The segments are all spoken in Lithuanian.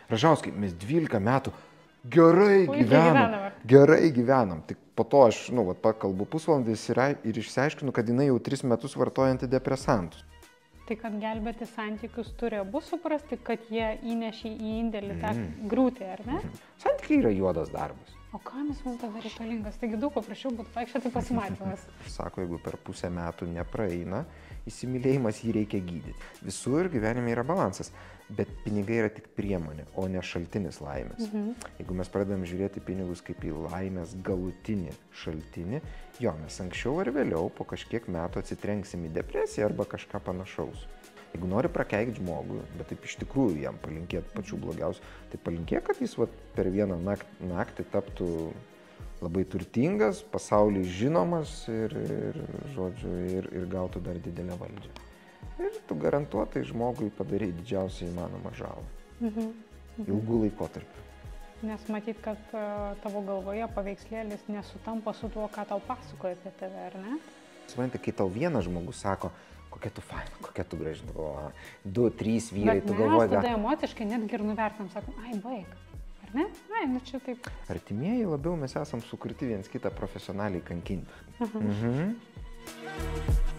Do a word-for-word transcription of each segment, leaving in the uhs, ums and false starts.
Ražauskai, mes dvylika metų gerai Puikiai gyvenom. gyvenam. Gerai gyvenom. Tik po to aš, nu, vat, pakalbu pusvalandį ir, ir išsiaiškinu, kad jinai jau tris metus vartoja antidepresantus. Tai kad gelbėti santykius turi abu suprasti, kad jie įnešė į indėlį tą Mm. griūtį, ar ne? Santykiai yra juodas darbas. O kam jis mums tada reikalingas? Taigi daug paprasčiau būtų vaikščioti pasimatymas. Sako, jeigu per pusę metų nepraeina įsimylėjimas, jį reikia gydyti. Visur gyvenime yra balansas, bet pinigai yra tik priemonė, o ne šaltinis laimės. Mhm. Jeigu mes pradedam žiūrėti pinigus kaip į laimės galutinį šaltinį, jo, mes anksčiau ar vėliau po kažkiek metų atsitrenksim į depresiją arba kažką panašaus. Jeigu nori prakeikti žmogui, bet taip iš tikrųjų jam palinkėti pačių blogiausių, tai palinkėk, kad jis vat, per vieną naktį, naktį taptų labai turtingas, pasaulyje žinomas ir, ir, žodžiu, ir, ir gautų dar didelę valdžią. Ir tu garantuotai žmogui padarai didžiausią įmanomą žalą. Mhm. Mhm. Ilgų laikotarpių. Nes matyt, kad uh, tavo galvoje paveikslėlis nesutampa su tuo, ką tau pasakoja apie tave, ar ne? Suprantate, kai tau vienas žmogus sako, kokia tu faina, kokia tu graži, o du, trys vyrai, Bet tu mes galvoji, tada gal... emociškai netgi ir nuvertinam, sakom, ai, baig, ar ne? Ai, nu čia taip. Artimieji labiau mes esam sukurti viens kitą profesionaliai kankinti. Mhm. Mhm.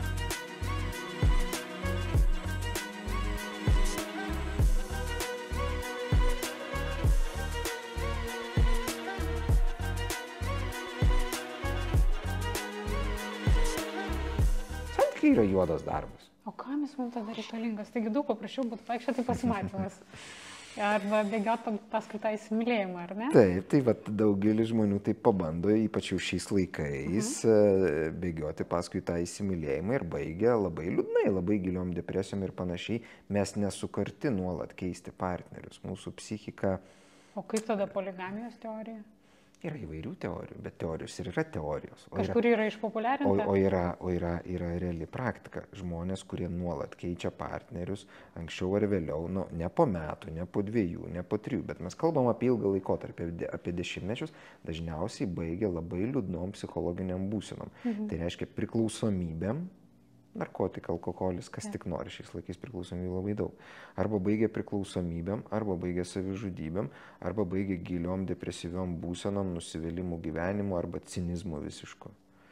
Santykiai yra juodas darbas. O kam jis mums tada reikalingas? Taigi daug paprasčiau būtų vaikščioti pasimatymas. Arba bėgioti paskui tą įsimylėjimą, ar ne? Taip, tai vat, daugelis žmonių tai pabando, ypač jau šiais laikais, mhm. bėgioti paskui tą įsimylėjimą ir baigia labai liūdnai, labai giliom depresijom ir panašiai. Mes nesukarti nuolat keisti partnerius. Mūsų psichika... O kaip tada poligamijos teorija? Yra įvairių teorijų, bet teorijos ir yra teorijos. O Kažkur yra O, išpopuliarinta? o, yra, o yra, yra reali praktika. Žmonės, kurie nuolat keičia partnerius, anksčiau ar vėliau, nu, ne po metų, ne po dviejų, ne po trijų, bet mes kalbam apie ilgą laikotarpį, apie dešimtmečius, dažniausiai baigia labai liūdnom psichologiniam būsenom. Mhm. Tai reiškia priklausomybėm, narkotika, alkoholis, kas tik nori, šiais laikais priklausomybė labai daug. Arba baigia priklausomybėm, arba baigia savižudybėm, arba baigia giliom depresyviom būsenom, nusivylimų gyvenimu arba cinizmu visišku.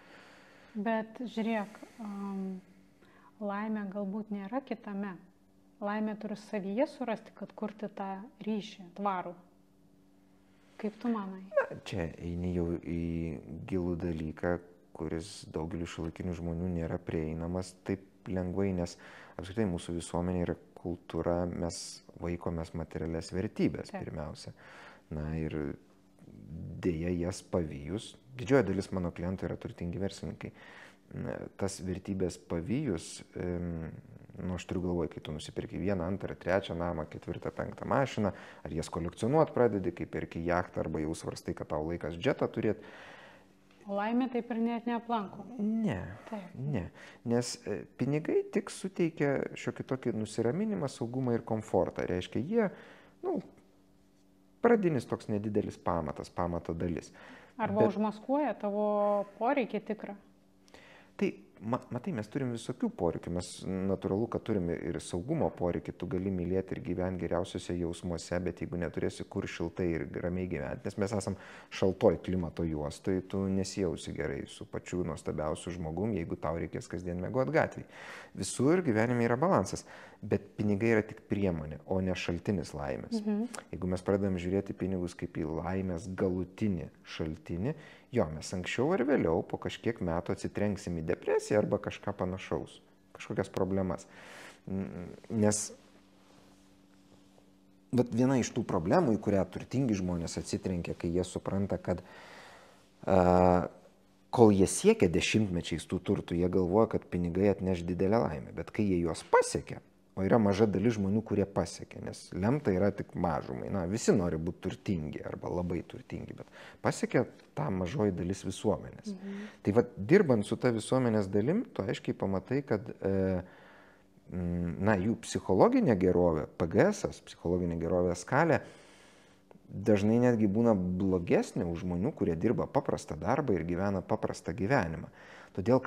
Bet žiūrėk, um, laimė galbūt nėra kitame. Laimė turi savyje surasti, kad kurti tą ryšį, tvarų. Kaip tu manai? Na, čia eini jau į gilų dalyką, kuris daugeliu šiuolaikinių žmonių nėra prieinamas taip lengvai, nes apskritai mūsų visuomenė yra kultūra, mes vaikomės materialias vertybės Taip. pirmiausia. Na ir dėja jas pavijus, didžioji dalis mano klientų yra turtingi verslininkai. Na, tas vertybės pavijus, nu aš turiu galvoje, kai tu nusipirki vieną, antrą, trečią namą, ketvirtą, penktą mašiną, ar jas kolekcionuot pradedi, kai perki jachtą, arba jau svarstai, kad tau laikas džetą turėti. O laimė taip ir net neaplanko. Ne, Taip. ne, nes e, pinigai tik suteikia šiokį tokį nusiraminimą, saugumą ir komfortą. Reiškia, jie, nu, pradinis toks nedidelis pamatas, pamato dalis. Arba Bet... užmaskuoja tavo poreikį tikrą. Tai, ma, matai, mes turim visokių poreikių, mes natūralu, kad turime ir saugumo poreikį, tu gali mylėti ir gyventi geriausiuose jausmuose, bet jeigu neturėsi kur šiltai ir ramiai gyventi, nes mes esam šaltoj klimato juostoj, tu nesijausi gerai su pačiu nuostabiausiu žmogum, jeigu tau reikės kasdien miegot gatvėj. Visur gyvenime yra balansas, bet pinigai yra tik priemonė, o ne šaltinis laimės. Mhm. Jeigu mes pradedam žiūrėti pinigus kaip į laimės galutinį šaltinį, jo, mes anksčiau ar vėliau po kažkiek metų atsitrenksim į depresiją arba kažką panašaus, kažkokias problemas. Nes bet viena iš tų problemų, į kurią turtingi žmonės atsitrenkia, kai jie supranta, kad uh, kol jie siekia dešimtmečiais tų turtų, jie galvoja, kad pinigai atneš didelę laimę, bet kai jie juos pasiekia, o yra maža dalis žmonių, kurie pasiekia, nes lemta yra tik mažumai. Na, visi nori būti turtingi arba labai turtingi, bet pasiekia tą mažoji dalis visuomenės. Mhm. Tai va, dirbant su ta visuomenės dalim, tu aiškiai pamatai, kad e, na, jų psichologinė gerovė, P G S, psichologinė gerovė skalė, dažnai netgi būna blogesnė už žmonių, kurie dirba paprastą darbą ir gyvena paprastą gyvenimą. Todėl, kad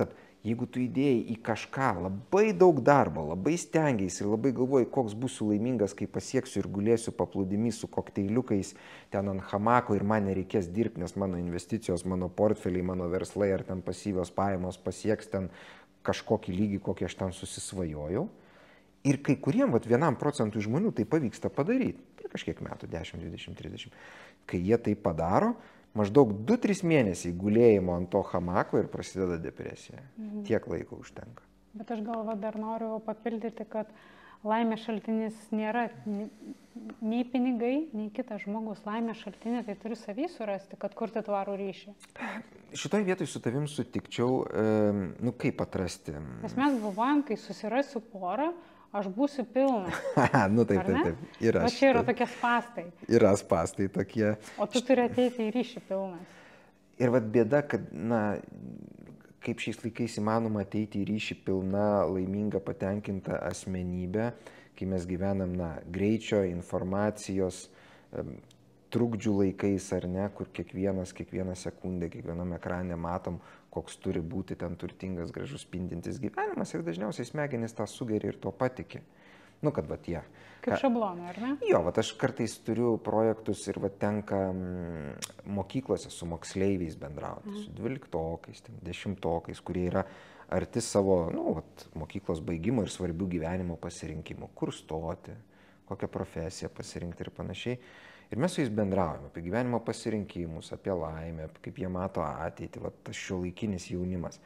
Jeigu tu įdėjai į kažką labai daug darbo, labai stengiais ir labai galvoji, koks būsiu laimingas, kai pasieksiu ir gulėsiu paplūdimy su kokteiliukais ten ant hamako ir man nereikės dirbti, nes mano investicijos, mano portfeliai, mano verslai ar ten pasyvios pajamos pasieks ten kažkokį lygį, kokį aš ten susisvajojau. Ir kai kuriem, vat, vienam procentui žmonių tai pavyksta padaryti. Per kažkiek metų, dešimt, dvidešimt, trisdešimt. Kai jie tai padaro, maždaug du tris mėnesiai gulėjimo ant to hamako ir prasideda depresija. Mhm. Tiek laiko užtenka. Bet aš galva dar noriu papildyti, kad laimės šaltinis nėra nei pinigai, nei kitas žmogus. Laimės šaltinį tai turi savy surasti, kad kurti tvarų ryšį. Šitoj vietoj su tavim sutikčiau, e, nu kaip atrasti. Nes mes galvojam, kai susirasiu porą, aš būsiu pilna. Nu taip, taip, taip. Yra, o čia yra tokie spastai. Yra spastai tokie. O tu turi ateiti į ryšį pilnas. Ir vat bėda, kad, na, kaip šiais laikais įmanoma ateiti į ryšį pilna, laiminga, patenkinta asmenybė, kai mes gyvenam, na, greičio, informacijos, trukdžių laikais ar ne, kur kiekvienas, kiekvieną sekundę, kiekvienam ekrane matom, koks turi būti ten turtingas, gražus, spindintis gyvenimas ir dažniausiai smegenys tą sugeria ir to patiki. Nu, kad va tie. Kaip šablonai, ar ne? Jo, va aš kartais turiu projektus ir va tenka m, mokyklose su moksleiviais bendrauti, mhm. su dvyliktokais, dešimtokais, kurie yra arti savo, nu, va, mokyklos baigimo ir svarbių gyvenimo pasirinkimų, kur stoti, kokią profesiją pasirinkti ir panašiai. Ir mes su jais bendraujame apie gyvenimo pasirinkimus, apie laimę, kaip jie mato ateitį, va, tas šiuolaikinis jaunimas.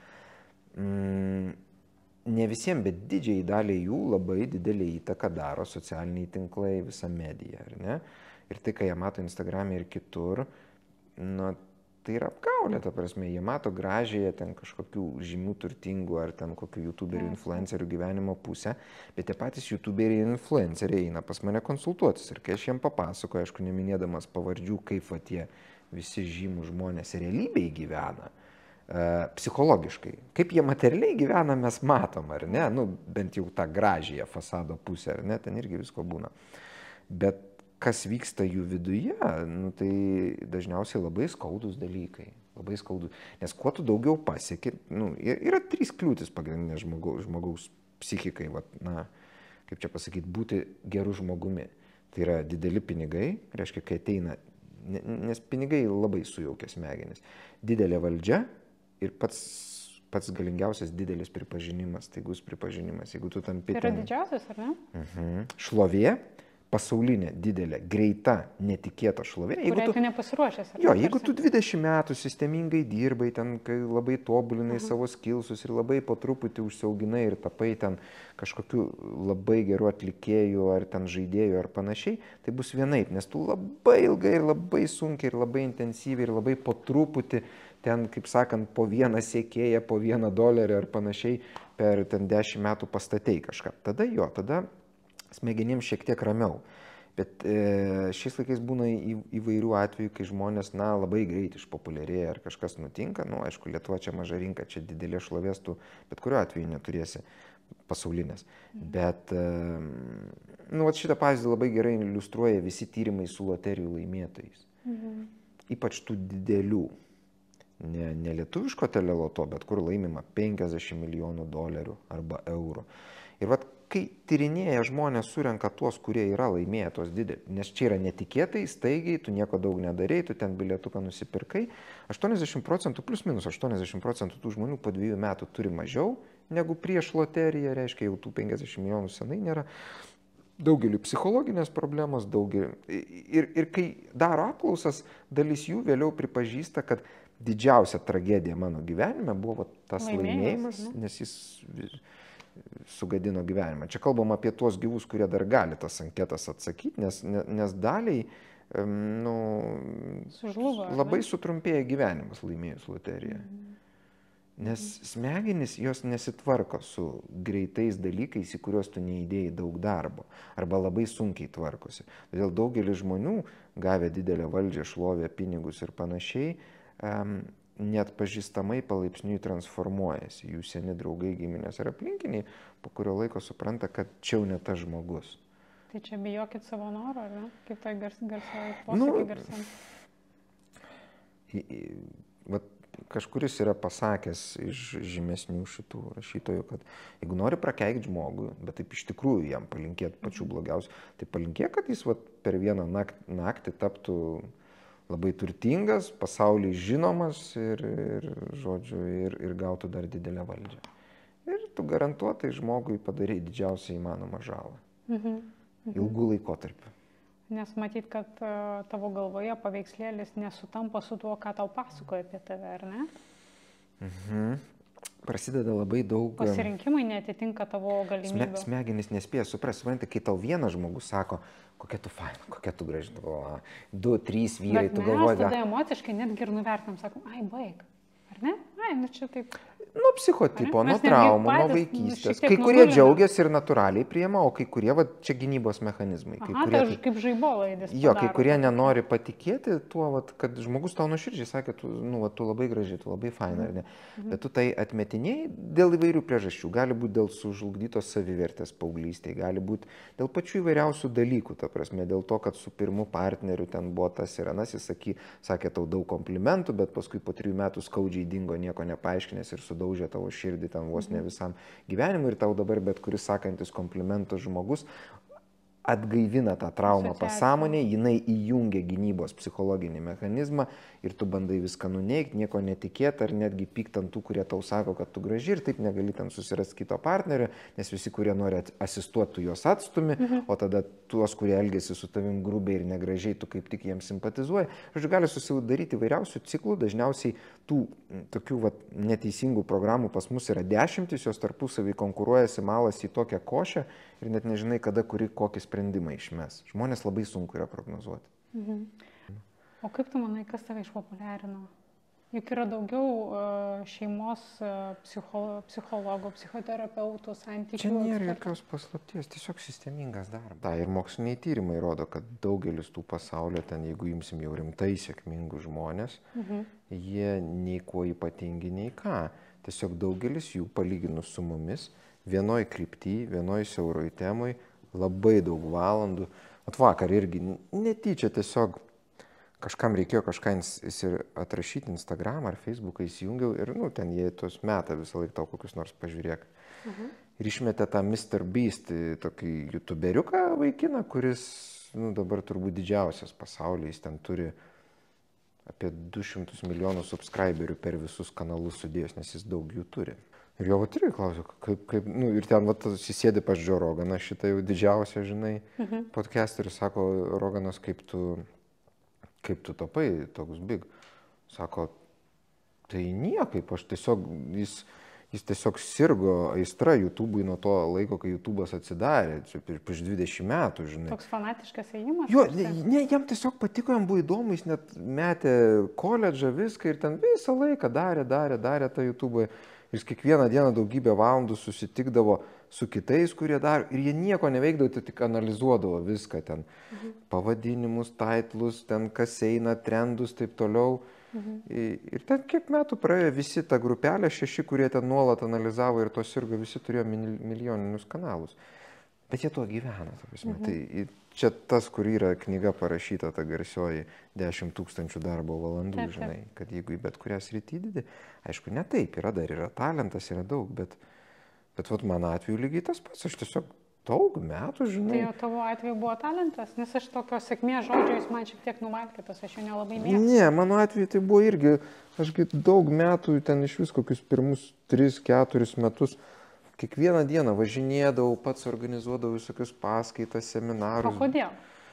Mm, ne visiems, bet didžiai daliai jų labai didelį įtaką daro socialiniai tinklai, visa medija, ar ne? Ir tai, ką jie mato Instagram'e ir kitur, nu, tai yra apgaulė, ta prasme, jie mato gražiąją ten kažkokių žymių turtingų ar ten kokių youtuberių, influencerių gyvenimo pusę, bet tie patys youtuberiai ir influenceriai eina pas mane konsultuotis ir kai aš jiem papasakoju, aišku, neminėdamas pavardžių, kaip va tie visi žymų žmonės realybėje gyvena, e, psichologiškai, kaip jie materialiai gyvena, mes matom, ar ne, nu, bent jau tą gražiąją fasado pusę, ar ne, ten irgi visko būna. Bet kas vyksta jų viduje, nu, tai dažniausiai labai skaudus dalykai, labai skaudus. Nes kuo tu daugiau pasieki, nu, yra trys kliūtis pagrindinės žmogaus, žmogaus psichikai, va, na, kaip čia pasakyti, būti geru žmogumi. Tai yra dideli pinigai, reiškia, kai ateina, nes pinigai labai sujaukia smegenis. Didelė valdžia ir pats, pats galingiausias didelis pripažinimas, taigus pripažinimas. Jeigu tu tampi... Tai yra didžiausias, ar ne? Uh-huh. Šlovė. Pasaulinė, didelė, greita, netikėta šlovė. Kuriai tu, tu nepasiruošęs. Jo, jeigu tu dvidešimt metų sistemingai dirbai, ten labai tobulinai uh-huh. savo skilsus ir labai po truputį užsiauginai ir tapai ten kažkokiu labai geru atlikėju ar ten žaidėju ar panašiai, tai bus vienaip, nes tu labai ilgai ir labai sunkiai ir labai intensyviai ir labai po truputį ten, kaip sakant, po vieną sekėją, po vieną dolerį ar panašiai per ten dešimt metų pastatei kažką. Tada jo, tada smegenims šiek tiek ramiau. Bet e, šiais laikais būna į, įvairių atvejų, kai žmonės, na, labai greit išpopuliarėja ar kažkas nutinka. Nu, aišku, Lietuva čia maža rinka, čia didelė šlovės, tu bet kuriuo atveju neturėsi pasaulinės. Bet, e, nu, šitą pavyzdį labai gerai iliustruoja visi tyrimai su loterijų laimėtojais. Mhm. Ypač tų didelių. Ne, ne lietuviško teleloto, bet kur laimima penkiasdešimt milijonų dolerių arba eurų. Ir vat, kai tyrinėja žmonės surenka tuos, kurie yra laimėję tos didelį, nes čia yra netikėtai, staigiai, tu nieko daug nedarei, tu ten bilietuką nusipirkai, aštuoniasdešimt procentų, plus minus aštuoniasdešimt procentų tų žmonių po dviejų metų turi mažiau negu prieš loteriją, reiškia, jau tų penkiasdešimt milijonų senai nėra. Daugeliu psichologinės problemos, daugeliu. Ir, ir kai daro apklausas, dalis jų vėliau pripažįsta, kad didžiausia tragedija mano gyvenime buvo tas laimėjimas, ne? Nes jis sugadino gyvenimą. Čia kalbam apie tuos gyvus, kurie dar gali tas anketas atsakyti, nes, nes daliai nu, Sužlugo, labai ne? Sutrumpėja gyvenimas laimėjus loteriją. Mhm. Nes smegenys jos nesitvarko su greitais dalykais, į kuriuos tu neįdėjai daug darbo, arba labai sunkiai tvarkosi. Todėl daugelis žmonių, gavę didelę valdžią, šlovę, pinigus ir panašiai, um, net pažįstamai palaipsniui transformuojasi. Jų seni draugai, giminės ir aplinkiniai po kurio laiko supranta, kad čia jau ne tas žmogus. Tai čia bijokit savo noro, ar ne? Kaip tai gars, garsai, nu, posakį garsam. Vat kažkuris yra pasakęs iš žymesnių šitų rašytojų, kad jeigu nori prakeikti žmogų, bet taip iš tikrųjų jam palinkėti pačių blogiausių, tai palinkėk, kad jis vat, per vieną naktį, naktį taptų labai turtingas, pasaulyje žinomas ir, ir, žodžiu, ir, ir gautų dar didelę valdžią. Ir tu garantuotai žmogui padarai didžiausią įmanomą žalą. Mhm. Mhm. Ilgų laikotarpių. Nes matyt, kad uh, tavo galvoje paveikslėlis nesutampa su tuo, ką tau pasakoja apie tave, ar ne? Mhm. Prasideda labai daug... Pasirinkimai netitinka tavo galimybių. Sme, smegenys nespėja suprasti, supranti, kai tau vienas žmogus sako, kokia tu faina, kokia tu graži, o, du, trys vyrai, Bet tu galvoji... Bet mes tada emociškai netgi ir nuvertinam, sakom, ai, baig, ar ne? Ai, nu čia taip... Nuo psichotipo, nuo Mes netgi traumų, nuo patys, nu, vaikystės. šiek tiek Kai kurie nutulinam. džiaugiasi ir natūraliai priema, o kai kurie, va, čia gynybos mechanizmai. Kai Aha, kurie, tai aš kaip žaibolaidis. jo, kai kurie nenori patikėti tuo, va, kad žmogus tau nuoširdžiai sakė, tu, nu, va, tu labai graži, tu labai faina, ar ne? Mhm. Bet tu tai atmetinėjai dėl įvairių priežasčių. Gali būti dėl sužlugdytos savivertės paauglystėje, gali būti dėl pačių įvairiausių dalykų, ta prasme, dėl to, kad su pirmu partneriu ten buvo tas ir anas, jis sakė, sakė tau daug komplimentų, bet paskui po trijų metų skaudžiai dingo, nieko nepaaiškinęs ir sudaužė tavo širdį ten vos ne visam gyvenimui ir tau dabar bet kuris sakantis komplimentus žmogus atgaivina tą traumą pasąmonėje, jinai įjungia gynybos psichologinį mechanizmą ir tu bandai viską nuneigti, nieko netikėti ar netgi pykti ant tų, kurie tau sako, kad tu graži ir taip negali ten susirasti kito partnerio, nes visi, kurie nori asistuoti, tu juos atstumi, mhm. o tada tuos, kurie elgesi su tavim grubiai ir negražiai, tu kaip tik jiems simpatizuoji. Žodžiu, gali susidaryti įvairiausių ciklų, dažniausiai tų tokių vat, neteisingų programų pas mus yra dešimtis, jos tarpusavį konkuruojasi, malasi į tokią košę ir net nežinai, kada kuri kokį sprendimą išmes. Žmonės labai sunku yra prognozuoti. Mhm. O kaip tu manai, kas tave išpopuliarino? Juk yra daugiau uh, šeimos uh, psicholo, psichologų, psichoterapeutų, santykių. Čia nėra jokios paslapties, tiesiog sistemingas darbas. Da, ir moksliniai tyrimai rodo, kad daugelis tų pasaulio, ten jeigu imsim jau rimtai sėkmingų žmonės, mhm. jie nei kuo ypatingi, nei ką. Tiesiog daugelis jų palyginus su mumis, vienoj krypty, vienoj siauroj temoj, labai daug valandų. At vakar irgi netyčia tiesiog kažkam reikėjo kažką atrašyti Instagram ar Facebooką įsijungiau ir, nu, ten jie tos metą visą laiką tau kokius nors pažiūrėk. Mhm. Ir išmetė tą mister Beast, tokį youtuberiuką vaikiną, kuris, nu, dabar turbūt didžiausias pasaulyje, jis ten turi apie du šimtus milijonų subscriberių per visus kanalus sudėjus, nes jis daug jų turi. Ir jo vat irgi klausiu, kaip, kaip, nu, ir ten vat susėdė pas Joe Roganą, šitą jau didžiausią, žinai, mhm. podcasterius, sako, Roganas, kaip tu, kaip tu tapai toks big. Sako, tai niekaip, aš tiesiog, jis, jis tiesiog sirgo aistra YouTube'ui nuo to laiko, kai YouTube'as atsidarė, čia prieš dvidešimt metų, žinai. Toks fanatiškas ėjimas? Jo, ne, ne, jam tiesiog patiko, jam buvo įdomu, jis net metė koledžą viską ir ten visą laiką darė, darė, darė tą YouTube'ą. Jis kiekvieną dieną daugybę valandų susitikdavo su kitais, kurie daro, ir jie nieko neveikdavo, tai tik analizuodavo viską ten. Mhm. Pavadinimus, taitlus, ten kas eina, trendus, taip toliau. Mhm. Ir ten kiek metų praėjo visi ta grupelė, šeši, kurie ten nuolat analizavo ir to sirgo, visi turėjo milijoninius kanalus. Bet jie tuo gyvena, ta prasme. Mhm. Tai čia tas, kur yra knyga parašyta, ta garsioji dešimt tūkstančių darbo valandų, taip, žinai, taip. Kad jeigu į bet kurią sritį didį, aišku, ne taip, yra dar, yra talentas, yra daug, bet, bet vat mano atveju lygiai tas pats, aš tiesiog daug metų, žinai. Tai jau tavo atveju buvo talentas, nes aš tokio sėkmės žodžio jis man šiek tiek nuvalkytas, aš jo nelabai mėgstu. Ne, mano atveju tai buvo irgi, aš daug metų, ten iš vis kokius pirmus tris keturis metus, kiekvieną dieną važinėdavau, pats organizuodavau visokius paskaitas, seminarus. O kodėl?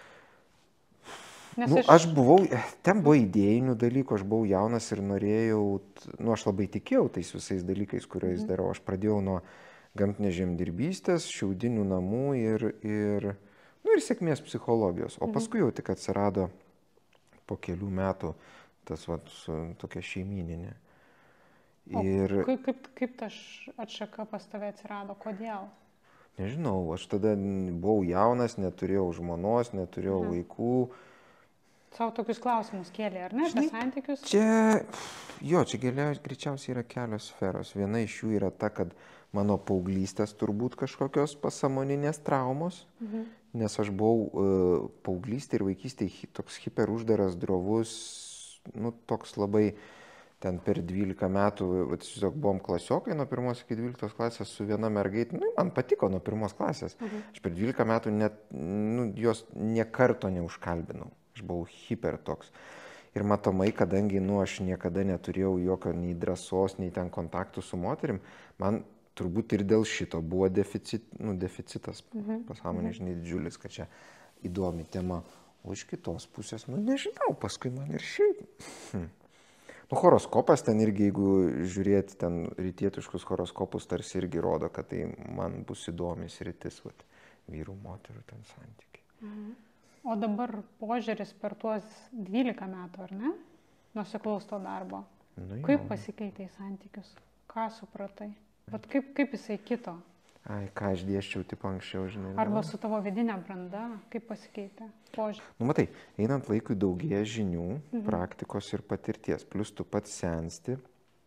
Nes nu, aš... aš buvau, ten buvo idėjinių dalykų, aš buvau jaunas ir norėjau, nu, aš labai tikėjau tais visais dalykais, kuriais mhm. darau. Aš pradėjau nuo gamtinės žemdirbystės, šiaudinių namų ir, ir, nu, ir sėkmės psichologijos. O paskui jau tik atsirado po kelių metų tas, va, tokia šeimyninė. Ir... O kaip, kaip, kaip ta atšaka pas tave atsirado? Kodėl? Nežinau, aš tada buvau jaunas, neturėjau žmonos, neturėjau mhm. vaikų. Savo tokius klausimus kėlė, ar ne, apie santykius? Čia, jo, čia greičiausiai yra kelios sferos. Viena iš jų yra ta, kad mano paauglystės turbūt kažkokios pasąmoninės traumos, mhm. nes aš buvau uh, paauglystė ir vaikystė toks hiper uždaras, drovus, nu, toks labai... ten per dvylika metų, vat, tiesiog buvom klasiokai nuo pirmos iki dvyliktos klasės su viena mergaitė, nu, man patiko nuo pirmos klasės. Mhm. Aš per dvylika metų net, nu, jos niekarto neužkalbinau. Aš buvau hiper toks. Ir matomai, kadangi, nu, aš niekada neturėjau jokio nei drąsos, nei ten kontaktų su moterim, man turbūt ir dėl šito buvo deficit, nu, deficitas mhm. pasąmonė, žinai, didžiulis, kad čia įdomi tema. O iš kitos pusės, nu, nežinau, paskui man ir šiaip. Hm. Nu, horoskopas ten irgi, jeigu žiūrėti ten rytietiškus horoskopus, tarsi irgi rodo, kad tai man bus įdomis rytis, vat, vyrų, moterų ten santykiai. Mhm. O dabar požiūris per tuos dvylika metų, ar ne? Nusiklaus to darbo. Nu, kaip pasikeitė į santykius? Ką supratai? Vat kaip, kaip jisai kito? Ai, ką aš dėščiau taip anksčiau, žinai. Arba su tavo vidinė branda, kaip pasikeitė požiūrį? Nu, matai, einant laikui daugėja žinių, mhm. praktikos ir patirties. Plus tu pats sensti,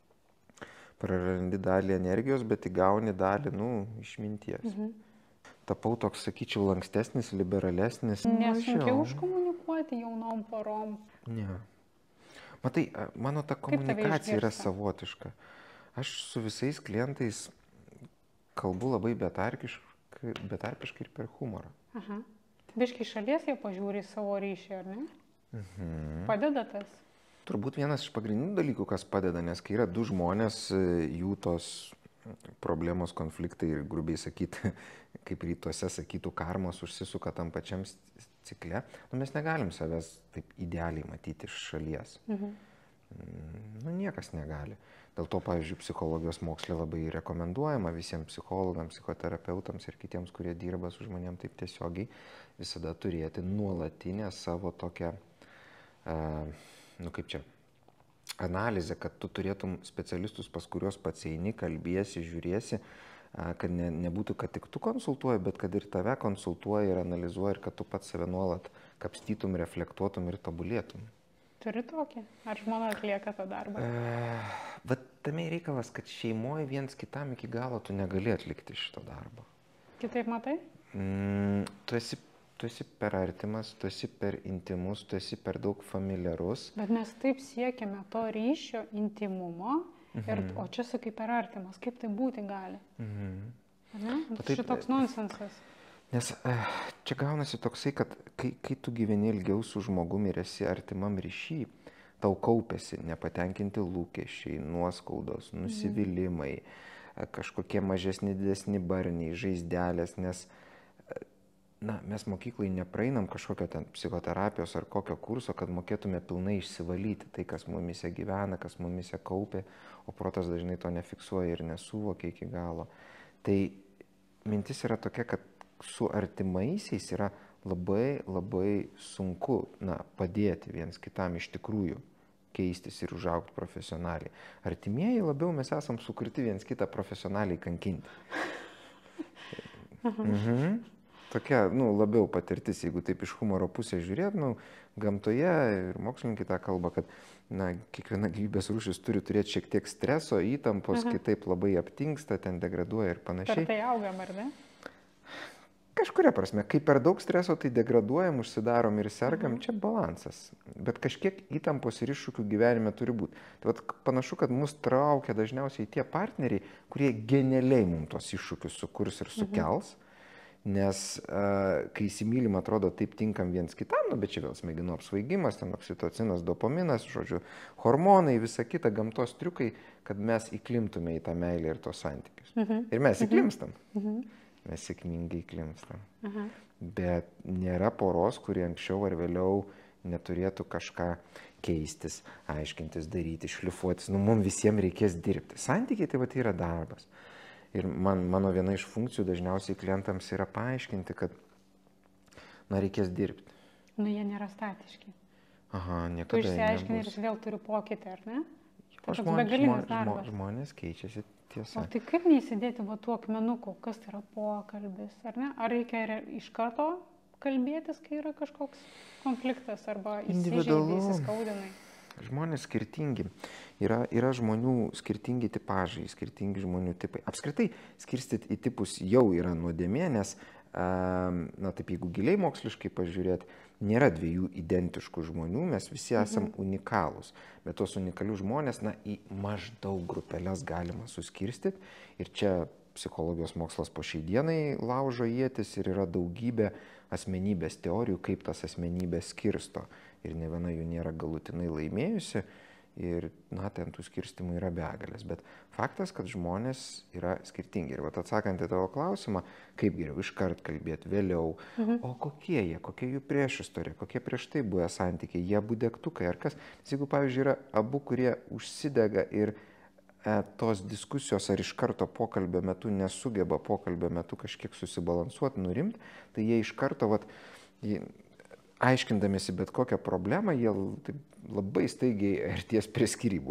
prarandi dalį energijos, bet įgauni dalį, nu, išminties. Mhm. Tapau toks, sakyčiau, lankstesnis, liberalesnis. Nesunkiau užkomunikuoti jaunom porom? Ne. Matai, mano ta komunikacija yra savotiška. Aš su visais klientais kalbu labai betarpiškai, betarpiškai ir per humorą. Aha. Biškai šalies jie pažiūri savo ryšį, ar ne? Mhm. Padeda tas? Turbūt vienas iš pagrindinių dalykų, kas padeda, nes kai yra du žmonės, jų tos problemos, konfliktai ir grubiai sakyti, kaip rytuose sakytų, karmos užsisuka tam pačiam cikle, nu, mes negalim savęs taip idealiai matyti iš šalies. Mhm. Nu, niekas negali. Dėl to, pavyzdžiui, psichologijos moksle labai rekomenduojama visiems psichologams, psichoterapeutams ir kitiems, kurie dirba su žmonėm taip tiesiogiai, visada turėti nuolatinę savo tokią, uh, nu kaip čia, analizę, kad tu turėtum specialistus, pas kuriuos pats eini, kalbėsi, žiūrėsi, uh, kad ne, nebūtų, kad tik tu konsultuoji, bet kad ir tave konsultuoji ir analizuoji ir kad tu pats save nuolat kapstytum, reflektuotum ir tobulėtum. Turi tokį? Ar žmona atlieka tą darbą? Uh, bet tame reikalas, kad šeimoje viens kitam iki galo tu negali atlikti šito darbo. Kitaip matai? Mm, tu, esi, tu esi per artimas, tu esi per intimus, tu esi per daug familiarus. Bet mes taip siekiame to ryšio, intimumo, mhm. ir, o čia sakai per artimas. Kaip tai būti gali? Mhm. Ne? Taip, šitoks nonsensas. Nes čia gaunasi toksai, kad kai, kai tu gyveni ilgiau su žmogumi ir esi artimam ryšy, tau kaupiasi nepatenkinti lūkesčiai, nuoskaudos, nusivylimai, kažkokie mažesni, didesni barniai, žaizdelės, nes na, mes mokyklai nepraeinam kažkokio ten psichoterapijos ar kokio kurso, kad mokėtume pilnai išsivalyti tai, kas mumise gyvena, kas mumise kaupia, o protas dažnai to nefiksuoja ir nesuvokia iki galo. Tai mintis yra tokia, kad su artimaisiais yra labai labai sunku na, padėti viens kitam iš tikrųjų keistis ir užaugti profesionaliai. Artimieji labiau mes esam sukurti viens kitą profesionaliai kankinti. Mhm. Tokia, nu, labiau patirtis, jeigu taip iš humoro pusės žiūrėt, nu, gamtoje ir mokslininkai tą kalba, kad na, kiekviena gyvybės rūšis turi turėti šiek tiek streso, įtampos, mhm. kitaip labai aptingsta, ten degraduoja ir panašiai. Per tai augam, ar ne? Kažkuria prasme, kai per daug streso, tai degraduojam, užsidarom ir sergam, mhm. čia balansas. Bet kažkiek įtampos ir iššūkių gyvenime turi būti. Tai vat, panašu, kad mus traukia dažniausiai tie partneriai, kurie genialiai mums tos iššūkius sukurs ir sukels. Mhm. Nes uh, kai įsimylim, atrodo, taip tinkam viens kitam, nu, bet čia vėl smegenų apsvaigimas, ten oksitocinas, dopaminas, žodžiu, hormonai, visa kita, gamtos triukai, kad mes įklimtume į tą meilę ir tos santykius. Mhm. Ir mes įklimstam. Mhm. Mes sėkmingai klimstam. Aha. Bet nėra poros, kurie anksčiau ar vėliau neturėtų kažką keistis, aiškintis, daryti, šlifuotis. Nu, mums visiems reikės dirbti. Santykiai tai va tai yra darbas. Ir man, mano viena iš funkcijų dažniausiai klientams yra paaiškinti, kad na, reikės dirbti. Nu, jie nėra statiški. Aha, niekada nebus. Tu išsiaiškini ir jis vėl turi pokytį, ar ne? Tai žmonės, žmonės, žmonės keičiasi. Tiesa. O tai kaip neįsidėti va tų akmenukų, kas tai yra pokalbis, ar ne? Ar reikia iš karto kalbėtis, kai yra kažkoks konfliktas arba įsižeidai, įsiskaudinai? Žmonės skirtingi. Yra, yra žmonių skirtingi tipažai, skirtingi žmonių tipai. Apskritai, skirstyti į tipus jau yra nuodėmė, nes na taip jeigu giliai moksliškai pažiūrėti, nėra dviejų identiškų žmonių, mes visi esam mhm. unikalūs, bet tos unikalius žmonės, na, į maždaug grupelės galima suskirstyti ir čia psichologijos mokslas po šiai dienai laužo ietis ir yra daugybė asmenybės teorijų, kaip tas asmenybės skirsto ir ne viena jų nėra galutinai laimėjusi. Ir, na, ten tų skirstimų yra begalės, bet faktas, kad žmonės yra skirtingi. Ir vat atsakant į tavo klausimą, kaip geriau iškart kalbėti vėliau, mhm. o kokie jie, kokie jų priešistorė, kokie prieš tai buvę santykiai, jie abu degtukai ar kas. Nes jeigu, pavyzdžiui, yra abu, kurie užsidega ir e, tos diskusijos ar iš karto pokalbio metu nesugeba pokalbio metu kažkiek susibalansuoti, nurimti, tai jie iš karto, vat, jie, aiškindamėsi bet kokią problemą, jie taip, labai staigiai arties prie skyrybų.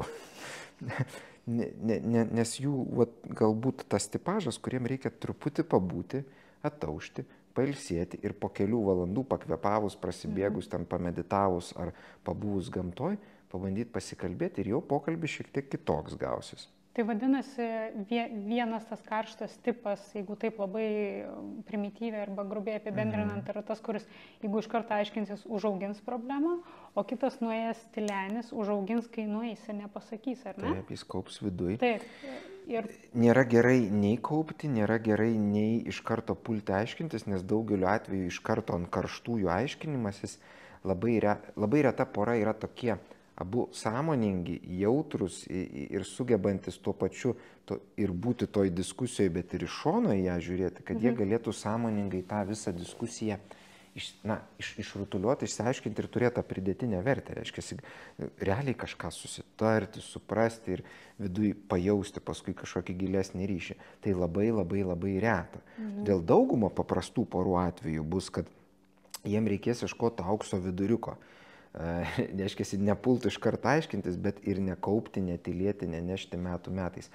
ne, ne, ne, nes jų vat, galbūt tas tipažas, kuriem reikia truputį pabūti, ataušti, pailsėti ir po kelių valandų pakvėpavus, prasibėgus, ten pameditavus ar pabuvus gamtoj, pabandyti pasikalbėti ir jau pokalbis šiek tiek kitoks gausis. Tai vadinasi, vienas tas karštas tipas, jeigu taip labai primityviai arba grubiai apibendrinant, yra tas, kuris, jeigu iš karto aiškinsis, užaugins problemą, o kitas nuėjęs tylenis užaugins, kai nueis ir nepasakys, ar ne? Taip, jis kaups viduj. Taip. Ir... Nėra gerai nei kaupti, nėra gerai nei iš karto pulti aiškintis, nes daugeliu atveju iš karto ant karštųjų aiškinimasis labai, re, labai reta pora yra tokie abu sąmoningi, jautrus ir sugebantis tuo pačiu to, ir būti toj diskusijoje, bet ir iš šono į ją žiūrėti, kad mhm. jie galėtų sąmoningai tą visą diskusiją iš, na, iš, išrutuliuoti, išsiaiškinti ir turėti tą pridėtinę vertę. Reiškia, realiai kažką susitarti, suprasti ir vidui pajausti paskui kažkokį gilesnį ryšį. Tai labai labai labai reta. Mhm. Dėl daugumo paprastų porų atveju bus, kad jiem reikės ieškoti aukso viduriuko. Reiškia, nepulti iš karto aiškintis, bet ir nekaupti, netylėti, nenešti metų metais.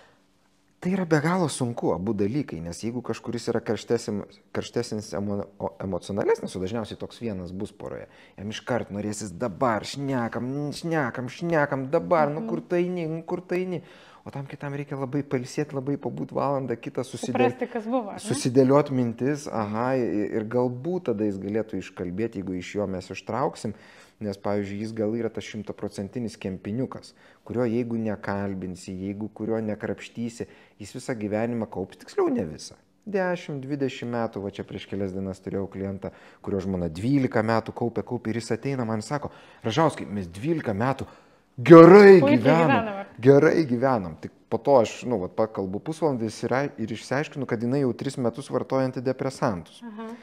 Tai yra be galo sunku, abu dalykai, nes jeigu kažkuris yra karštesnis, karštesnis emo, emocionalesnis, o dažniausiai toks vienas bus poroje, jam iš karto norėsis dabar, šnekam, šnekam, šnekam, dabar, mhm. nu kur tai eini, kur tai eini. O tam kitam reikia labai pailsėti, labai pabūti valandą, kitą susidėl... susidėlioti mintis, aha, ir galbūt tada jis galėtų iškalbėti, jeigu iš jo mes ištrauksim, nes, pavyzdžiui, jis gal yra tas šimtaprocentinis kempiniukas, kurio jeigu nekalbinsi, jeigu kurio nekrapštysi, jis visą gyvenimą kaups, tiksliau ne visą. dešimt dvidešimt metų, va čia prieš kelias dienas turėjau klientą, kurio žmona dvylika metų kaupė, kaupė ir jis ateina man sako, Ražauskai, mes dvylika metų gerai gyvenam, gerai gyvenam. Tik po to aš, nu, vat, pakalbu pusvalandį ir išsiaiškinu, kad jinai jau tris metus vartoja antidepresantus. Aha.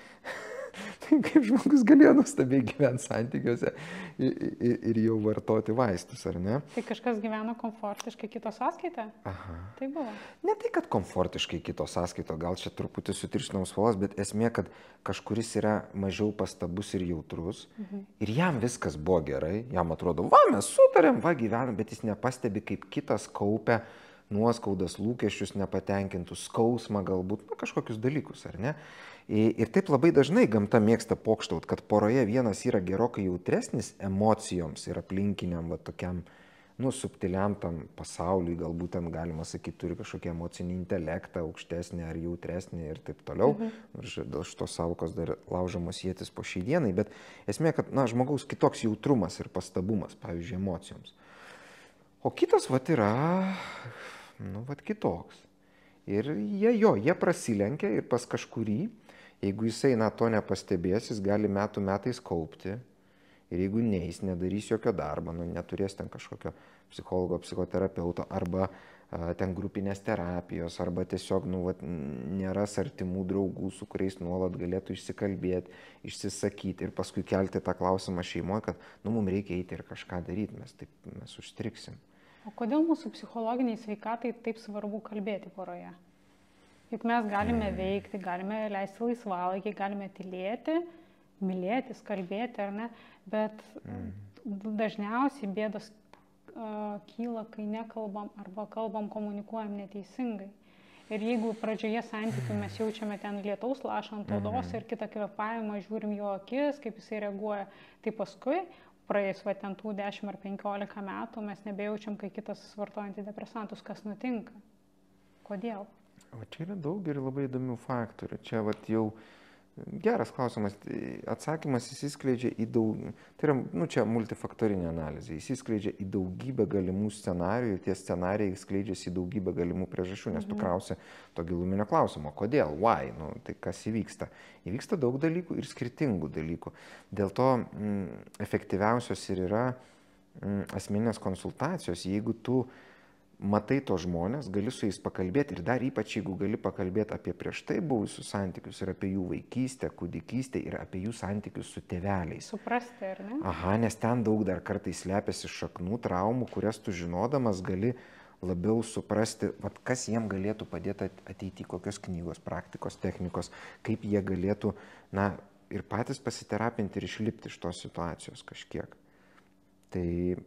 Kaip žmogus galėjo nuostabiai gyventi santykiuose ir, ir, ir jau vartoti vaistus, ar ne? Tai kažkas gyveno komfortiškai kito sąskaitą? Aha. Tai buvo. Ne tai, kad komfortiškai kito sąskaito, gal čia truputį sutirštinam spalvas, bet esmė, kad kažkuris yra mažiau pastabus ir jautrus mhm. ir jam viskas buvo gerai, jam atrodo, va, mes sutarėm, va, gyvenam, bet jis nepastebi, kaip kitas kaupia nuoskaudas, lūkesčius, nepatenkintus, skausmą galbūt, na, kažkokius dalykus, ar ne? Ir taip labai dažnai gamta mėgsta pokštaut, kad poroje vienas yra gerokai jautresnis emocijoms ir aplinkiniam, va, tokiam, nu, subtiliam tam pasauliui, galbūt ten galima sakyti, turi kažkokį emocinį intelektą, aukštesnį ar jautresnį ir taip toliau. Mhm. Ir dėl šitos savokos dar laužamos ietis po šiai dienai, bet esmė, kad, na, žmogaus kitoks jautrumas ir pastabumas, pavyzdžiui, emocijoms. O kitas, va, yra, nu, va, kitoks. Ir jie jo, jie prasilenkia ir pas kažkurį, jeigu jisai, na, to nepastebės, jis gali metų metais kaupti ir jeigu ne, jis nedarys jokio darbo, nu, neturės ten kažkokio psichologo, psichoterapeuto arba a, ten grupinės terapijos arba tiesiog, nu, vat, neras artimų draugų, su kuriais nuolat galėtų išsikalbėti, išsisakyti ir paskui kelti tą klausimą šeimoje, kad, nu, mums reikia eiti ir kažką daryti, mes taip, mes užstriksim. O kodėl mūsų psichologiniai sveikatai taip svarbu kalbėti poroje? Juk mes galime veikti, galime leisti laisvalaikį, galime tylėti, mylėtis, kalbėti, ar ne, bet mm. dažniausiai bėdos uh, kyla, kai nekalbam arba kalbam, komunikuojam neteisingai. Ir jeigu pradžioje santykių mes jaučiame ten lietaus lašą ant odos mm. ir kitą kvėpavimą, žiūrim jo akis, kaip jisai reaguoja, tai paskui praėjus va ten tų dešimt ar penkiolika metų mes nebejaučiam, kai kitas vartoja antidepresantus, kas nutinka. Kodėl? O čia yra daug ir labai įdomių faktorių. Čia vat jau geras klausimas. Atsakymas įsiskleidžia į daug... Tai yra, nu, čia multifaktorinė analizė. Įsiskleidžia į daugybę galimų scenarijų ir tie scenarijai skleidžiasi į daugybę galimų priežasčių, nes tu krausi to giluminio klausimo. Kodėl? Why? Nu, tai kas įvyksta? Įvyksta daug dalykų ir skirtingų dalykų. Dėl to mm, efektyviausios ir yra mm, asmeninės konsultacijos. Jeigu tu matai to žmonės, gali su jais pakalbėti ir dar ypač, jeigu gali pakalbėti apie prieš tai buvusius santykius ir apie jų vaikystę, kūdikystę ir apie jų santykius su tėveliais. Suprasti, ar ne? Aha, nes ten daug dar kartais slepiasi šaknų, traumų, kurias tu žinodamas gali labiau suprasti, vat, kas jiem galėtų padėti ateiti, kokios knygos, praktikos, technikos, kaip jie galėtų, na, ir patys pasiterapinti ir išlipti iš tos situacijos kažkiek. Tai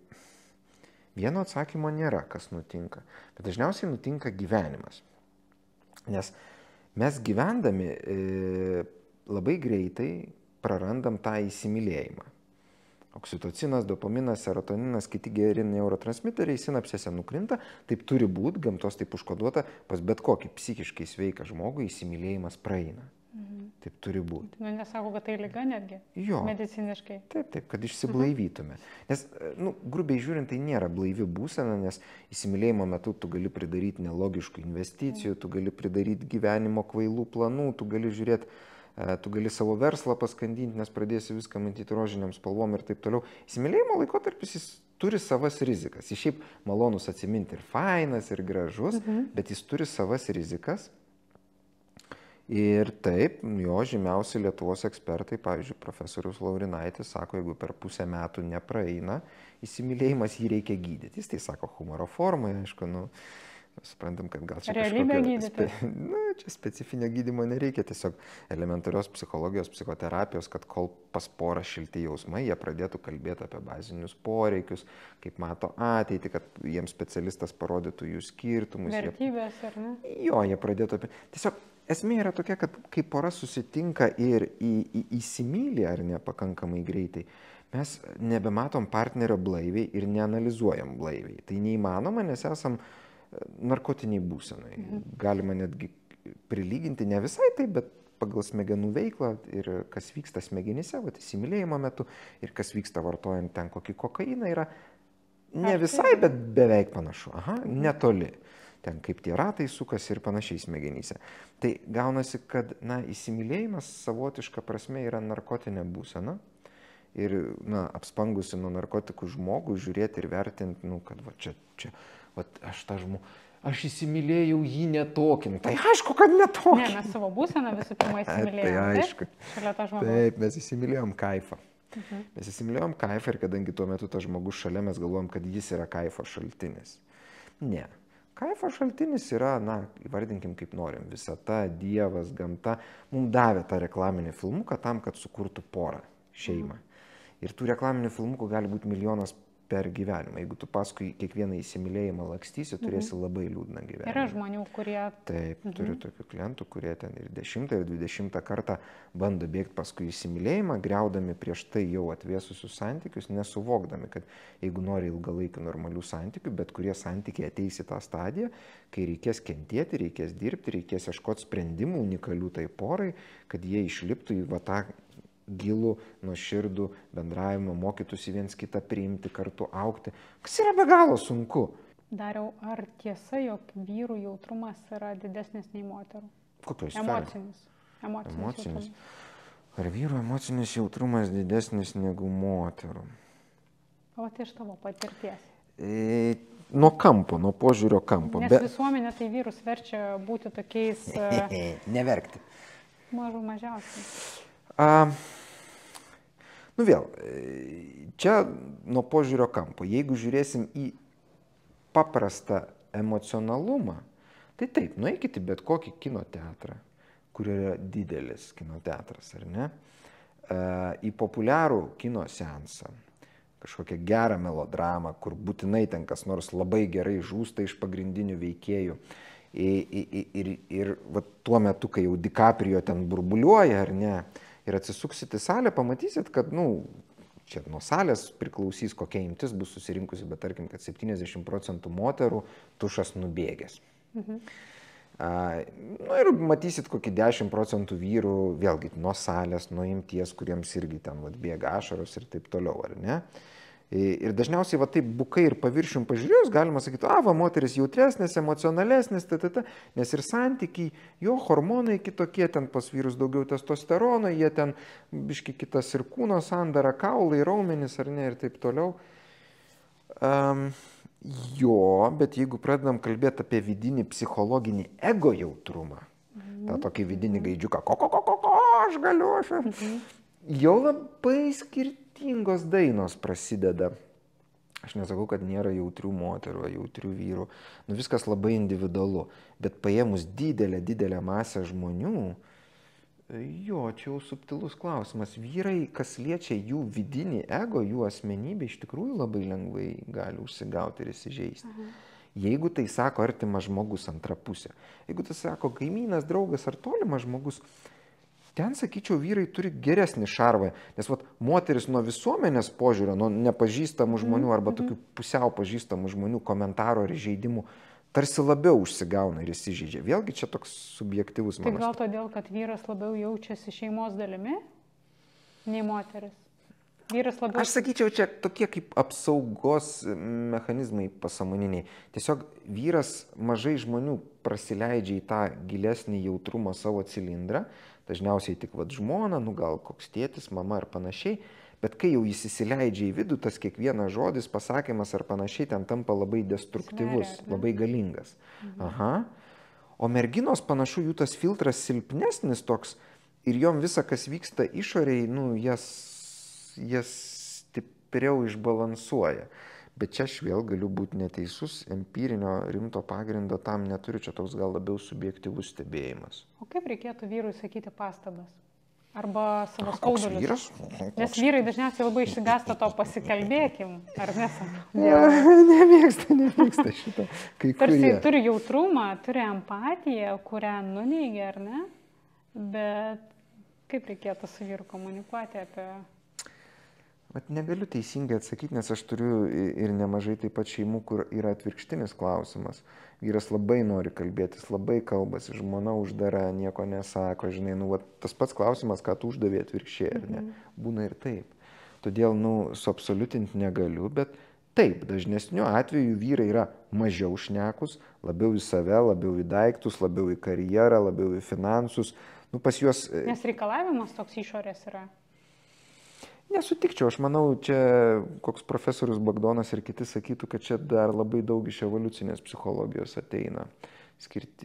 vieno atsakymo nėra, kas nutinka, bet dažniausiai nutinka gyvenimas. Nes mes gyvendami e, labai greitai prarandam tą įsimylėjimą. Oksitocinas, dopaminas, serotoninas, kiti geri neurotransmiteriai sinapsėse nukrinta, taip turi būti, gamtos taip užkoduota, pas bet kokį psichiškai sveiką žmogų įsimylėjimas praeina. Mhm. Taip turi būti. Nu, nesako, kad tai liga netgi, jo, mediciniškai. Taip, taip, kad išsiblaivytume. Nes, nu, grubiai žiūrint, tai nėra blaivi būsena, nes įsimylėjimo metu tu gali pridaryti nelogiškų investicijų, tu gali pridaryti gyvenimo kvailų planų, tu gali žiūrėti, tu gali savo verslą paskandinti, nes pradėsi viską matyti rožiniam spalvom ir taip toliau. Įsimylėjimo laikotarpis jis turi savas rizikas. Jis šiaip malonus atsiminti ir fainas, ir gražus, mhm. bet jis turi savas rizikas. Ir taip, jo žymiausi Lietuvos ekspertai, pavyzdžiui, profesorius Laurinaitis, sako, jeigu per pusę metų nepraeina įsimylėjimas, jį reikia gydyti. Jis tai sako humoro formai, aišku, nu, suprantam, kad gal čia kažkokio... Spe, nu, čia specifinio gydymo nereikia, tiesiog elementarios psichologijos, psichoterapijos, kad kol pas porą šilti jausmai, jie pradėtų kalbėti apie bazinius poreikius, kaip mato ateitį, kad jiems specialistas parodytų jų skirtumus. Vertybės, ar ne? Jo, jie pradėtų apie... Tiesiog esmė yra tokia, kad kai pora susitinka ir į, į, įsimylė ar ne pakankamai greitai, mes nebematom partnerio blaiviai ir neanalizuojam blaiviai. Tai neįmanoma, nes esam narkotiniai būsenai. Mhm. Galima netgi prilyginti, ne visai taip, bet pagal smegenų veiklą ir kas vyksta smegenyse, vat, įsimylėjimo metu ir kas vyksta vartojant ten kokį kokainą yra ne visai, bet beveik panašu. Aha, netoli. Ten kaip tie ratai sukasi ir panašiai smegenyse. Tai gaunasi, kad, na, įsimylėjimas savotiška prasme yra narkotinė būsena ir, na, apspangusi nuo narkotikų žmogų žiūrėti ir vertinti, nu, kad va čia, čia, va aš tą žmogų, aš įsimylėjau jį netokį. Tai aišku, kad netokį. Ne, mes savo būseną visų pirma įsimylėjom. Tai aišku. Taip, šalia to žmogaus. Taip, mes įsimylėjom kaifą. Mhm. Mes įsimylėjom kaifą ir kadangi tuo metu tas žmogus šalia, mes galvojam, kad jis yra kaifo šaltinis. Ne. Kaifo šaltinis yra, na, įvardinkim kaip norim, visata, dievas, gamta. Mums davė tą reklaminį filmuką tam, kad sukurtų porą, šeimą. Ir tų reklaminių filmukų gali būti milijonas per gyvenimą. Jeigu tu paskui kiekvieną įsimylėjimą lakstysi, turėsi labai liūdną gyvenimą. Yra žmonių, kurie... Taip, mhm. turiu tokių klientų, kurie ten ir dešimtą, ir dvidešimtą kartą bando bėgti paskui įsimylėjimą, griaudami prieš tai jau atvėsusius santykius, nesuvokdami, kad jeigu nori ilgalaikių normalių santykių, bet kurie santykiai ateis į tą stadiją, kai reikės kentėti, reikės dirbti, reikės ieškoti sprendimų unikalių tai porai, kad jie išliptų į va tą gilų, nuoširdų bendravimą, mokytųsi viens kitą priimti, kartu augti, kas yra be galo sunku. Dariau, ar tiesa, jog vyrų jautrumas yra didesnis nei moterų? Kokios? Emocinis. Emocinis. Emocinis. Ar vyrų emocinis jautrumas didesnis negu moterų? O tai iš tavo patirties. E, nuo kampo, nuo požiūrio kampo. Nes be... visuomenė tai vyrus verčia būti tokiais... Neverkti. Mažų mažiausiai. A, nu vėl, čia nuo požiūrio kampo. Jeigu žiūrėsim į paprastą emocionalumą, tai taip, nueikit į bet kokį kino teatrą, kur yra didelis kino teatras, ar ne? A, į populiarų kino seansą, kažkokią gerą melodramą, kur būtinai ten kas nors labai gerai žūsta iš pagrindinių veikėjų. Ir, ir, ir, ir va, tuo metu, kai jau DiCaprio ten burbuliuoja, ar ne, ir atsisuksit į salę, pamatysit, kad, nu, čia nuo salės priklausys, kokia imtis bus susirinkusi, bet tarkim, kad septyniasdešimt procentų moterų tušas nubėgęs. Mhm. Nu ir matysit kokį dešimt procentų vyrų, vėlgi nuo salės, nuo imties, kuriems irgi ten vat, bėga ašaros ir taip toliau, ar ne? Ir dažniausiai va taip bukai ir paviršium pažiūrėjus galima sakyti, a, va, moteris jautresnės, emocionalesnės, ta, ta, ta, nes ir santykiai, jo hormonai kitokie, ten pas vyrus daugiau testosterono, jie ten biški kitas ir kūno sandara, kaulai, raumenys, ar ne, ir taip toliau. Um, jo, bet jeigu pradedam kalbėti apie vidinį psichologinį ego jautrumą, mm-hmm. tą tokį vidinį gaidžiuką, ko, ko, ko, ko, ko, aš galiu, aš. Mm-hmm. Jau labai skirtingos dainos prasideda. Aš nesakau, kad nėra jautrių moterų, jautrių vyrų. Nu, viskas labai individualu. Bet paėmus didelę, didelę masę žmonių, jo, čia jau subtilus klausimas. Vyrai, kas liečia jų vidinį ego, jų asmenybę, iš tikrųjų labai lengvai gali užsigauti ir įsižeisti. Mhm. Jeigu tai sako artimas žmogus, antra pusė. Jeigu tai sako kaimynas, draugas ar tolimas žmogus, ten, sakyčiau, vyrai turi geresnį šarvą, nes vat, moteris nuo visuomenės požiūrio, nuo nepažįstamų žmonių arba tokių pusiau pažįstamų žmonių komentaro ar žaidimų tarsi labiau užsigauna ir įsižeidžia. Vėlgi čia toks subjektyvus mano. Tai gal todėl, kad vyras labiau jaučiasi šeimos dalimi nei moteris? Vyras labiau... Aš sakyčiau, čia tokie kaip apsaugos mechanizmai pasąmoniniai. Tiesiog vyras mažai žmonių prasileidžia į tą gilesnį jautrumą savo cilindrą, dažniausiai tik vat žmona, nu gal koks tėtis, mama ar panašiai, bet kai jau jis įsileidžia į vidų, tas kiekvienas žodis, pasakymas ar panašiai ten tampa labai destruktyvus, Sveria, labai galingas. Mhm. Aha. O merginos panašu jų tas filtras silpnesnis toks ir jom visa, kas vyksta išoriai, nu, jas, jas stipriau išbalansuoja. Bet čia aš vėl galiu būti neteisus, empirinio rimto pagrindo tam neturiu, čia toks gal labiau subjektyvus stebėjimas. O kaip reikėtų vyrui sakyti pastabas? Arba savo skaudulius? Vyras? Nes vyrai dažniausiai labai išsigąsta to pasikalbėkim, ar nesam? Ne, nemėgsta, nemėgsta šitą. Kai Tarsi kurie. Turi jautrumą, turi empatiją, kurią nuneigia, ar ne? Bet kaip reikėtų su vyru komunikuoti apie... Bet negaliu teisingai atsakyti, nes aš turiu ir nemažai taip pat šeimų, kur yra atvirkštinis klausimas. Vyras labai nori kalbėtis, labai kalbasi, žmona uždara, nieko nesako, žinai, nu, va, tas pats klausimas, ką tu uždavė atvirkščiai, ar ne? Būna ir taip. Todėl, nu, suabsoliutinti negaliu, bet taip, dažnesniu atveju vyrai yra mažiau šnekus, labiau į save, labiau į daiktus, labiau į karjerą, labiau į finansus. Nu, pas juos... Nes reikalavimas toks išorės yra. Nesutikčiau, aš manau, čia koks profesorius Bagdonas ir kiti sakytų, kad čia dar labai daug iš evoliucinės psichologijos ateina. Skirti...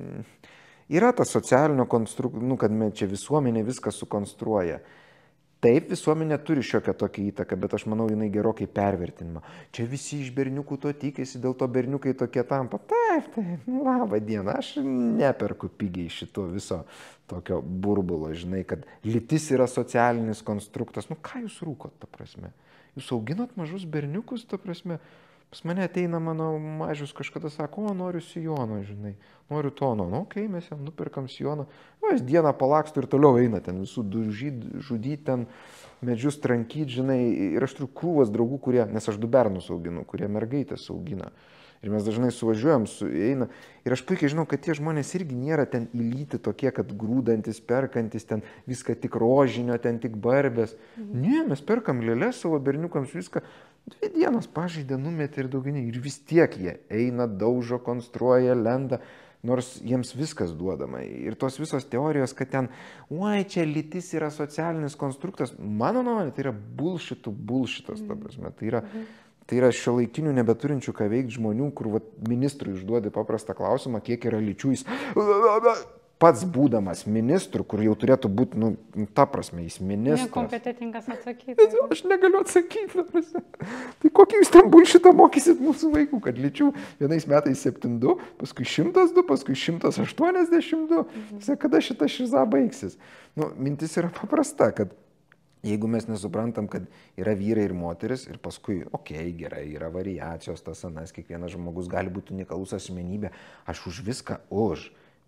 Yra tas socialinio konstrukto, nu, kad čia visuomenė viską sukonstruoja. Taip, visuomenė turi šiokią tokią įtaką, bet aš manau, jinai gerokai pervertinama. Čia visi iš berniukų to tikėsi, dėl to berniukai tokie tampa. Taip, taip, labą dieną, aš neperku pigiai šito viso tokio burbulo, žinai, kad lytis yra socialinis konstruktas. Nu, ką jūs rūkot, ta prasme? Jūs auginat mažus berniukus, ta prasme? Pas mane ateina mano mažius kažkada sako, o noriu sijono, žinai, noriu tono. Nu, okei, okay, mes jam nupirkam sijoną. Nu, jis dieną palaksto ir toliau eina ten visų žudyti, ten medžius trankyti, žinai. Ir aš turiu krūvas draugų, kurie, nes aš du bernus auginu, kurie mergaitės augina. Ir mes dažnai suvažiuojam, su, eina. Ir aš puikiai žinau, kad tie žmonės irgi nėra ten įlyti tokie, kad grūdantis, perkantis, ten viską tik rožinio, ten tik barbės. Mhm. Ne, mes perkam lėlės savo berniukams, viską. Dvi dienos pažaidė, numetė ir daugiau. Ir vis tiek jie eina, daužo, konstruoja, lenda, nors jiems viskas duodama. Ir tos visos teorijos, kad ten, oi, čia lytis yra socialinis konstruktas, mano nuomonė, tai yra bullshitų bullshitas, ta prasme. Tai yra, tai yra šiuolaikinių nebeturinčių ką veikti žmonių, kur vat, ministrui užduodi paprastą klausimą, kiek yra lyčių, jis pats būdamas ministru, kur jau turėtų būti, nu, ta prasme, jis ministras. Nekompetentingas atsakyti. Aš negaliu atsakyti, ta prasme. Tai kokį jūs ten bullshitą mokysit mūsų vaikų, kad lyčių vienais metais septyni du, paskui šimtas du, paskui šimtas aštuoniasdešimt du. Mhm. Kada šita šiza baigsis? Nu, mintis yra paprasta, kad jeigu mes nesuprantam, kad yra vyrai ir moteris ir paskui, okei, okay, gerai, yra variacijos, tas anas, kiekvienas žmogus gali būti unikalus asmenybė, aš už viską už.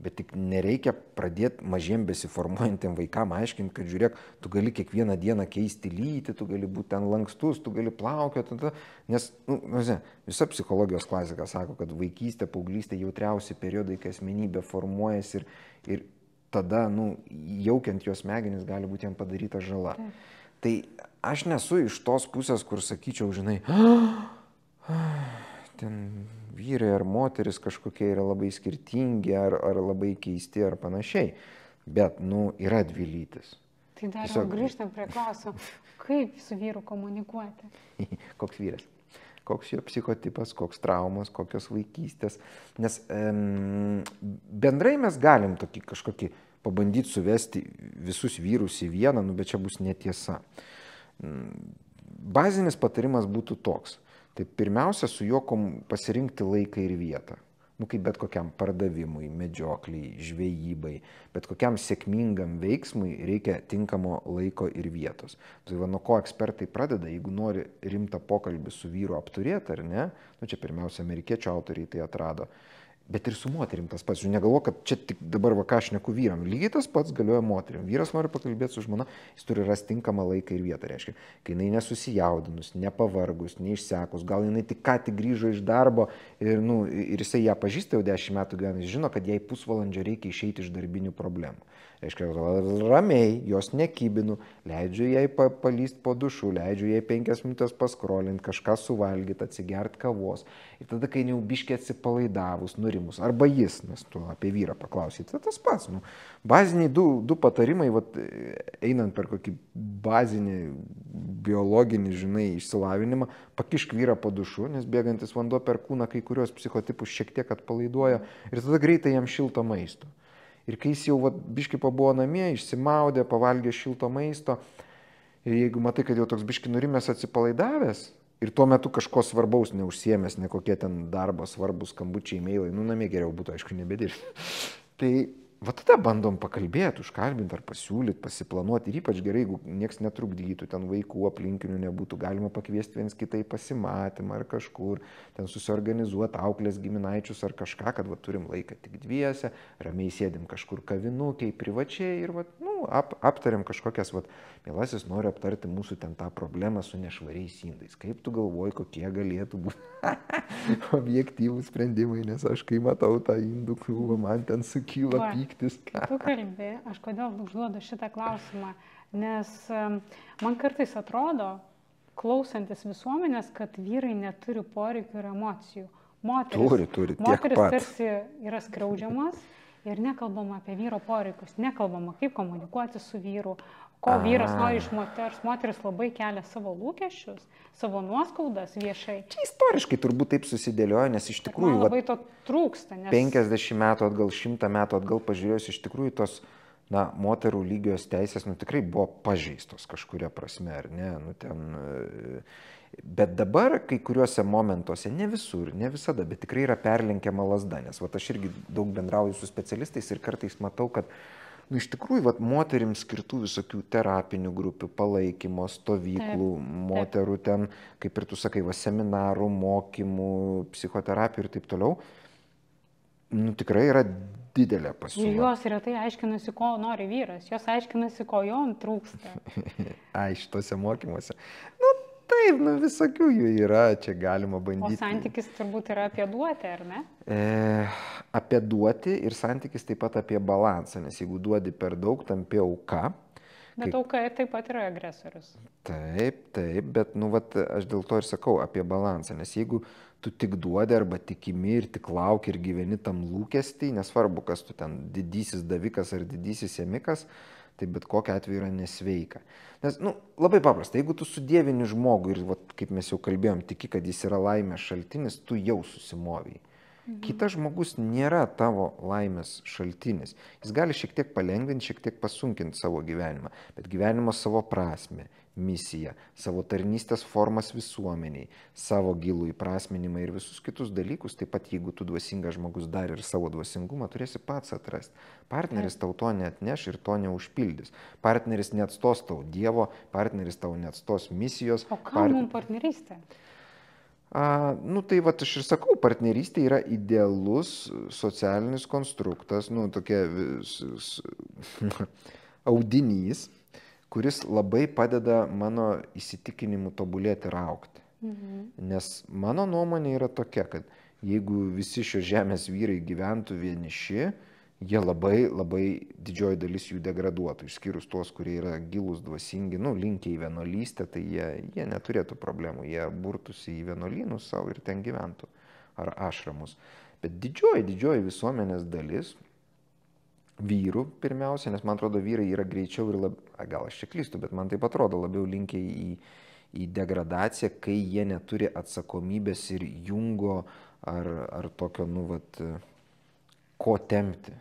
Bet tik nereikia pradėti mažiem besiformuojantiem vaikam aiškinti, kad žiūrėk, tu gali kiekvieną dieną keisti lytį, tu gali būti ten lankstus, tu gali plaukioti, nes nu, visa psichologijos klasika sako, kad vaikystė, paauglystė jautriausi periodai, kai asmenybė formuojasi ir, ir tada, nu, jaukiant jos smegenis gali būti jam padaryta žala. Taip. Tai aš nesu iš tos pusės, kur sakyčiau, žinai, ten vyrai ar moteris kažkokie yra labai skirtingi, ar, ar labai keisti, ar panašiai. Bet, nu, yra dvi lytis. Tai dar Tiesiog... grįžtam prie klausimo, kaip su vyru komunikuoti? Koks vyras? Koks jo psichotipas, koks traumas, kokios vaikystės. Nes em, bendrai mes galim tokį kažkokį pabandyti suvesti visus vyrus į vieną, nu, bet čia bus netiesa. Bazinis patarimas būtų toks. Tai pirmiausia, su juo pasirinkti laiką ir vietą. Nu, kaip bet kokiam pardavimui, medžiokliai, žvejybai, bet kokiam sėkmingam veiksmui reikia tinkamo laiko ir vietos. Tai va, nuo ko ekspertai pradeda, jeigu nori rimtą pokalbį su vyru apturėti, ar ne, nu, čia pirmiausia, amerikiečių autoriai tai atrado, bet ir su moterim tas pats. Žiūrėjau, negalvo, kad čia tik dabar va ką aš šneku vyram. Lygiai tas pats galioja moterim. Vyras nori pakalbėti su žmona, jis turi rasti tinkamą laiką ir vietą. Reiškia, kai jinai nesusijaudinus, nepavargus, neišsekus, gal jinai tik ką tik grįžo iš darbo ir, nu, ir jisai ją pažįsta jau dešimt metų gyvena, jis žino, kad jai pusvalandžio reikia išeiti iš darbinių problemų. Reiškia, ramiai, jos nekybinu, leidžiu jai palyst po dušu, leidžiu jai penkias minutės paskrolinti, kažką suvalgyti, atsigert kavos. Ir tada, kai jau biškiai atsipalaidavus, nurimus, arba jis, nes tu apie vyrą paklausyti, tai tas pats. Nu, baziniai du, du patarimai, vat, einant per kokį bazinį biologinį, žinai, išsilavinimą, pakišk vyrą po dušu, nes bėgantis vanduo per kūną kai kurios psichotipus šiek tiek atpalaiduoja ir tada greitai jam šilto maisto. Ir kai jis jau vat, biški pabuvo namie, išsimaudė, pavalgė šilto maisto ir jeigu matai, kad jau toks biški nurimęs atsipalaidavęs ir tuo metu kažko svarbaus neužsiemęs, ne kokie ten darbo svarbus skambučiai, e-mailai, nu namie geriau būtų, aišku, nebedirbti. Tai va tada bandom pakalbėti, užkalbinti ar pasiūlyti, pasiplanuoti ir ypač gerai, jeigu nieks netrukdytų, ten vaikų aplinkinių nebūtų, galima pakviesti viens kitai pasimatymą ar kažkur, ten susiorganizuoti auklės giminaičius ar kažką, kad va, turim laiką tik dviese, ramiai sėdim kažkur kavinukiai, privačiai ir va, nu, ap, aptariam kažkokias, va, mielasis, noriu aptarti mūsų ten tą problemą su nešvariais indais. Kaip tu galvoji, kokie galėtų būti objektyvūs sprendimai, nes aš kai matau tą indų krūvą, man ten sukyla pyk. Tu kalbi, aš kodėl užduodu šitą klausimą, nes man kartais atrodo, klausantis visuomenės, kad vyrai neturi poreikių ir emocijų. Moteris, turi, turi, tiek moteris pat. Tarsi yra skriaudžiamas ir nekalbama apie vyro poreikius, nekalbama kaip komunikuoti su vyru, ko A. vyras nori iš moters. Moteris labai kelia savo lūkesčius, savo nuoskaudas viešai. Čia istoriškai turbūt taip susidėliojo, nes iš tikrųjų... Man labai to trūksta, nes... penkiasdešimt metų atgal, šimtą metų atgal pažiūrėjus, iš tikrųjų tos, na, moterų lygios teisės, nu, tikrai buvo pažeistos kažkuria prasme, ar ne? Nu, ten... Bet dabar kai kuriuose momentuose, ne visur, ne visada, bet tikrai yra perlenkiama lazda, nes va, aš irgi daug bendrauju su specialistais ir kartais matau, kad nu, iš tikrųjų, vat, moterims skirtų visokių terapinių grupių, palaikymo, stovyklų, taip, moterų ten, kaip ir tu sakai, va, seminarų, mokymų, psichoterapijų ir taip toliau, nu, tikrai yra didelė pasiūla. Ir jos retai aiškinasi, ko nori vyras, jos aiškinasi, ko jom trūksta. Ai, šitose mokymuose. Nu, taip, nu, visokių jų yra, čia galima bandyti. O santykis turbūt yra apie duoti, ar ne? E, apie duoti ir santykis taip pat apie balansą, nes jeigu duodi per daug, tampi auka. Bet kai... auka taip pat yra agresorius. Taip, taip, bet, nu, vat, aš dėl to ir sakau apie balansą, nes jeigu tu tik duodi arba tik imi ir tik lauki ir gyveni tam lūkestį, nesvarbu, kas tu ten didysis davikas ar didysis ėmikas, tai bet kokia atveju yra nesveika. Nes, nu, labai paprasta, jeigu tu sudievini žmogų ir, vat, kaip mes jau kalbėjom, tiki, kad jis yra laimės šaltinis, tu jau susimoviai. Mhm. Kitas žmogus nėra tavo laimės šaltinis. Jis gali šiek tiek palengvinti, šiek tiek pasunkinti savo gyvenimą, bet gyvenimo savo prasme, misiją, savo tarnystės formas visuomeniai, savo gilų įprasminimą ir visus kitus dalykus, taip pat jeigu tu dvasingas žmogus dar ir savo dvasingumą, turėsi pats atrasti. Partneris tau to neatneš ir to neužpildys. Partneris neatstos tau Dievo, partneris tau neatstos misijos. O ką part... mums partnerystė? A, nu tai va aš ir sakau, partnerystė yra idealus socialinis konstruktas, nu tokia vis, audinys, kuris labai padeda mano įsitikinimu tobulėti ir aukti. Mhm. Nes mano nuomonė yra tokia, kad jeigu visi šios žemės vyrai gyventų vieniši, jie labai, labai didžioji dalis jų degraduotų, išskyrus tuos, kurie yra gilūs, dvasingi, nu, linkę į vienuolystę, tai jie, jie neturėtų problemų, jie burtųsi į vienuolynus savo ir ten gyventų, ar ašramus. Bet didžioji, didžioji visuomenės dalis, vyrų pirmiausia, nes man atrodo, vyrai yra greičiau ir labiau, gal aš čia klystu, bet man taip atrodo, labiau linkę į, į degradaciją, kai jie neturi atsakomybės ir jungo ar, ar tokio, nu, vat, ko tempti.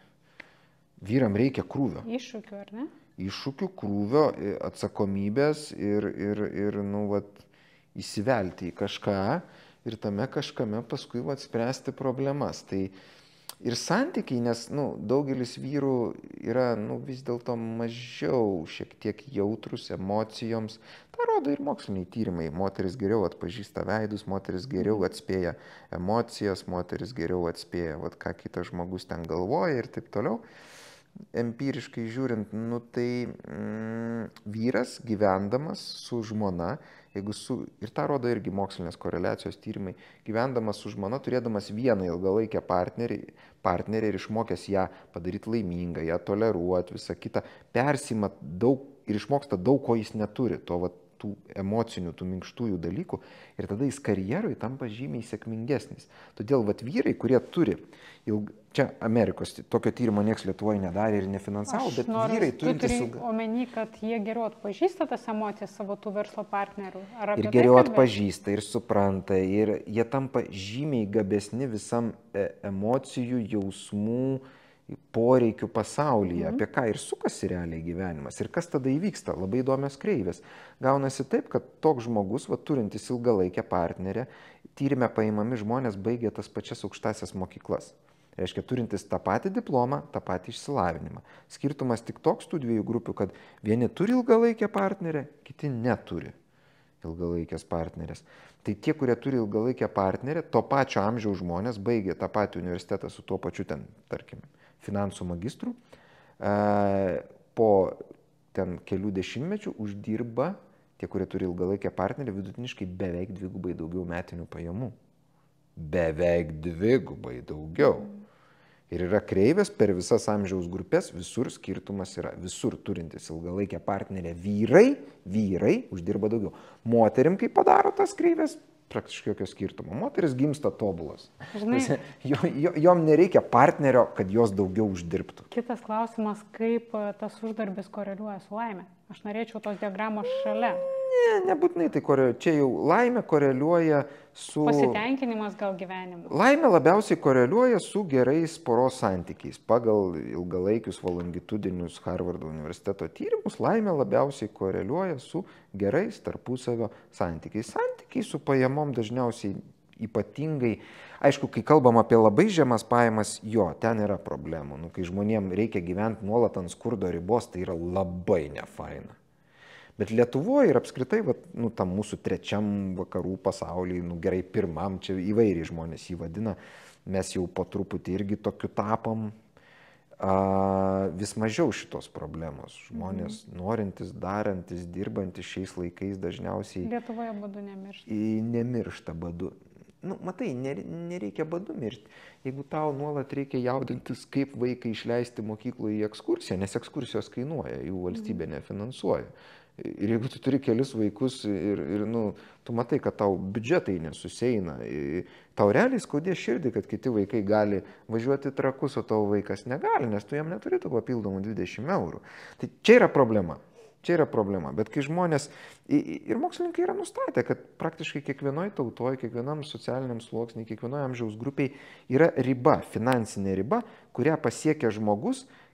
Vyram reikia krūvio. Iššūkių, ar ne? Iššūkių, krūvio, atsakomybės ir, ir, ir nu, vat, įsivelti į kažką ir tame kažkame paskui vat, spręsti problemas. Tai ir santykiai, nes nu, daugelis vyrų yra nu, vis dėlto mažiau šiek tiek jautrus emocijoms. Ta rodo ir moksliniai tyrimai. Moteris geriau atpažįsta veidus, moteris geriau atspėja emocijas, moteris geriau atspėja, vat, ką kitas žmogus ten galvoja ir taip toliau. Empiriškai žiūrint, nu tai mm, vyras gyvendamas su žmona, jeigu su, ir tą rodo irgi mokslinės koreliacijos tyrimai, gyvendamas su žmona, turėdamas vieną ilgalaikę partnerį, partnerį ir išmokęs ją padaryti laimingą, ją toleruoti, visą kitą, persima daug ir išmoksta daug, ko jis neturi, to vat, tų emocinių, tų minkštųjų dalykų ir tada jis karjeroj tampa žymiai sėkmingesnis. Todėl vat, vyrai, kurie turi, ilg... čia Amerikos tokio tyrimo nieks Lietuvoje nedarė ir nefinansavo, bet noriu, vyrai turintys ilga... omeny, kad jie geriau atpažįsta tas emocijas savo tų verslo partnerių. Ir geriau tai atpažįsta ir supranta ir jie tampa žymiai gabesni visam emocijų, jausmų, poreikių pasaulyje, mm. apie ką ir sukasi realiai gyvenimas. Ir kas tada įvyksta? Labai įdomios kreivės. Gaunasi taip, kad toks žmogus, va, turintis ilgalaikę partnerę, tyrime paimami žmonės baigė tas pačias aukštasias mokyklas. Reiškia, turintis tą patį diplomą, tą patį išsilavinimą. Skirtumas tik toks tų dviejų grupių, kad vieni turi ilgalaikę partnerę, kiti neturi ilgalaikės partnerės. Tai tie, kurie turi ilgalaikę partnerę, to pačio amžiaus žmonės baigė tą patį universitetą su tuo pačiu ten, tarkim, finansų magistrų, po ten kelių dešimtmečių uždirba tie, kurie turi ilgalaikę partnerį, vidutiniškai beveik dvigubai daugiau metinių pajamų. Beveik dvigubai daugiau. Ir yra kreivės per visas amžiaus grupės, visur skirtumas yra, visur turintis ilgalaikę partnerę vyrai, vyrai uždirba daugiau. Moterim, kai padaro tas kreivės, praktiškai jokio skirtumo. Moteris gimsta tobulas. Žinai, jo, jo, jom nereikia partnerio, kad jos daugiau uždirbtų. Kitas klausimas, kaip tas uždarbis koreliuoja su laime. Aš norėčiau tos diagramos šalia. Ne, nebūtinai tai koreliuoja. Čia jau laimė koreliuoja su... Pasitenkinimas gal gyvenimu. Laimė labiausiai koreliuoja su gerais poros santykiais. Pagal ilgalaikius valongitudinius Harvardo universiteto tyrimus, laimė labiausiai koreliuoja su gerais tarpusavio santykiais. Santykiai su pajamom dažniausiai ypatingai, aišku, kai kalbam apie labai žemas pajamas, jo, ten yra problemų. Nu, kai žmonėm reikia gyventi nuolat ant skurdo ribos, tai yra labai nefaina. Bet Lietuvoje ir apskritai, va, nu, tam mūsų trečiam vakarų pasaulyje, nu, gerai pirmam, čia įvairiai žmonės jį vadina, mes jau po truputį irgi tokiu tapom, a, vis mažiau šitos problemos. Žmonės mm. norintis, darantis, dirbantis šiais laikais dažniausiai... Lietuvoje badu nemiršta. Nemiršta badu. Nu, matai, nereikia badu mirti. Jeigu tau nuolat reikia jaudintis, kaip vaiką išleisti mokykloje į ekskursiją, nes ekskursijos kainuoja, jų valstybė nefinansuoja. Ir jeigu tu turi kelis vaikus ir, ir nu, tu matai, kad tau biudžetai nesusieina, tau realiai skaudė širdį, kad kiti vaikai gali važiuoti trakus, o tavo vaikas negali, nes tu jam neturi tų papildomų dvidešimt eurų. Tai čia yra problema. Čia yra problema. Bet kai žmonės, ir mokslininkai yra nustatę, kad praktiškai kiekvienoje tautoje, kiekvienam socialiniam sluoksniui, kiekvienoje amžiaus grupiai yra riba, finansinė riba, kurią pasiekia žmogus,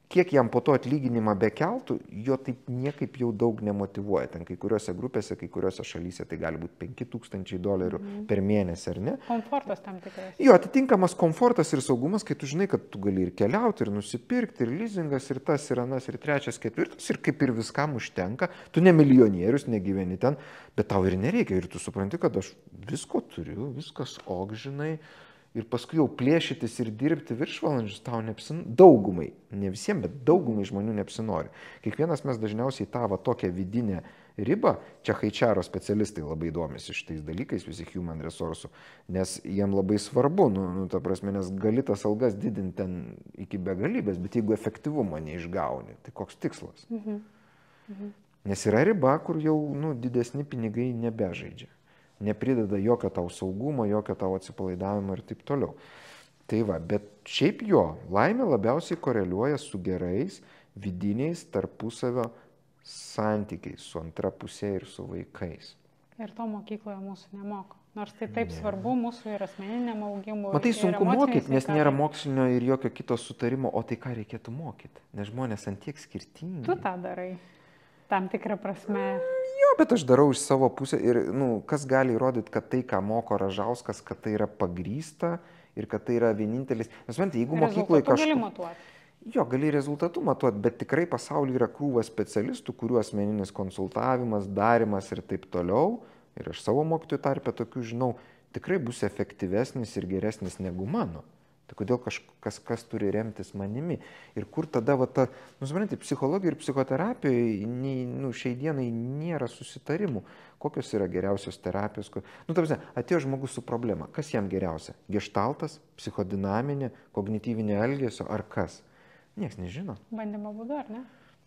kiek jam po to atlyginimą bekeltų, jo taip niekaip jau daug nemotyvuoja. Ten kai kuriuose grupėse, kai kuriuose šalyse tai gali būti penki tūkstančiai dolerių mhm. per mėnesį, ar ne? Komfortas tam tikras. Jo, atitinkamas komfortas ir saugumas, kai tu žinai, kad tu gali ir keliauti, ir nusipirkti, ir leasingas, ir tas, ir anas, ir trečias, ketvirtas, ir kaip ir viskam užtenka. Tu ne milijonierius, negyveni ten, bet tau ir nereikia. Ir tu supranti, kad aš visko turiu, viskas ok, žinai. Ir paskui jau plėšytis ir dirbti viršvalandžius tau neapsinori. Daugumai, ne visiems, bet daugumai žmonių neapsinori. Kiekvienas mes dažniausiai tą va tokią vidinę ribą, čia H R specialistai labai domisi šitais dalykais, visi human resursų, nes jiem labai svarbu, nu, nu ta prasme, nes gali tas algas didinti ten iki begalybės, bet jeigu efektyvumo neišgauni, tai koks tikslas? Mhm. Mhm. Nes yra riba, kur jau nu, didesni pinigai nebežaidžia. Neprideda jokio tau saugumo, jokio tau atsipalaidavimo ir taip toliau. Tai va, bet šiaip jo, laimė labiausiai koreliuoja su gerais vidiniais tarpusavio santykiais, su antra pusė ir su vaikais. Ir to mokykloje mūsų nemoko. Nors tai taip ne. Svarbu mūsų ir asmeniniam augimui. Matai, sunku mokyti, nes nėra mokslinio ir jokio kito sutarimo, o tai ką reikėtų mokyti, nes žmonės ant tiek skirtingi. Tu tą darai, tam tikrą prasme. Jo, bet aš darau iš savo pusę ir, nu, kas gali įrodyti, kad tai, ką moko Ražauskas, kad tai yra pagrysta ir kad tai yra vienintelis. Nes, man, jeigu mokykloje kažkas... gali matuoti. Jo, gali rezultatų matuoti, bet tikrai pasaulyje yra krūva specialistų, kurių asmeninis konsultavimas, darimas ir taip toliau. Ir aš savo mokytojų tarpe tokių žinau, tikrai bus efektyvesnis ir geresnis negu mano. Tai kodėl kažkas kas turi remtis manimi? Ir kur tada, va, ta, nu, suprantate, psichologija ir psichoterapija, nu, šiai dienai nėra susitarimų. Kokios yra geriausios terapijos? Ko... Nu, ta prasme, atėjo žmogus su problema. Kas jam geriausia? Geštaltas, psichodinaminė, kognityvinė elgesio ar kas? Niekas nežino. Bandymo būdu, ar ne?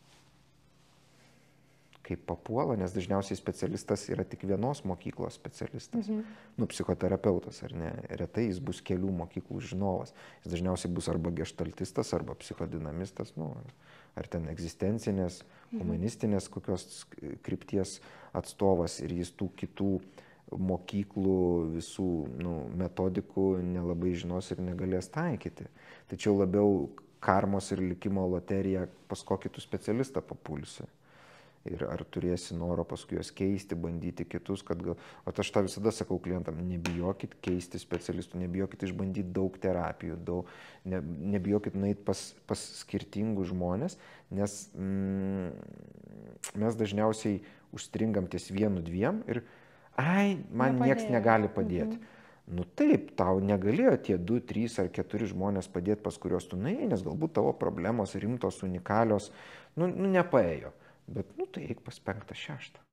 Kaip papuola, nes dažniausiai specialistas yra tik vienos mokyklos specialistas. Mhm. Nu, psichoterapeutas, ar ne? Retai jis bus kelių mokyklų žinovas. Jis dažniausiai bus arba geštaltistas, arba psichodinamistas, nu, ar ten egzistencinės, humanistinės kokios krypties atstovas ir jis tų kitų mokyklų visų nu, metodikų nelabai žinos ir negalės taikyti. Tačiau labiau karmos ir likimo loterija pas kokį tu specialistą papulsi. Ir ar turėsi noro paskui juos keisti, bandyti kitus, kad gal... O aš tą visada sakau klientam, nebijokit keisti specialistų, nebijokit išbandyti daug terapijų, daug, ne, nebijokit nueiti pas, pas skirtingus žmonės, nes mm, mes dažniausiai užstringam ties vienu dviem ir ai, man Nepadėjo. Nieks negali padėti. Mhm. Nu taip, tau negalėjo tie du, trys ar keturi žmonės padėti, pas kuriuos tu nuėjai, nes galbūt tavo problemos rimtos, unikalios, nu, nu nepaėjo. Bet, nu, tai eik pas penktą, šeštą.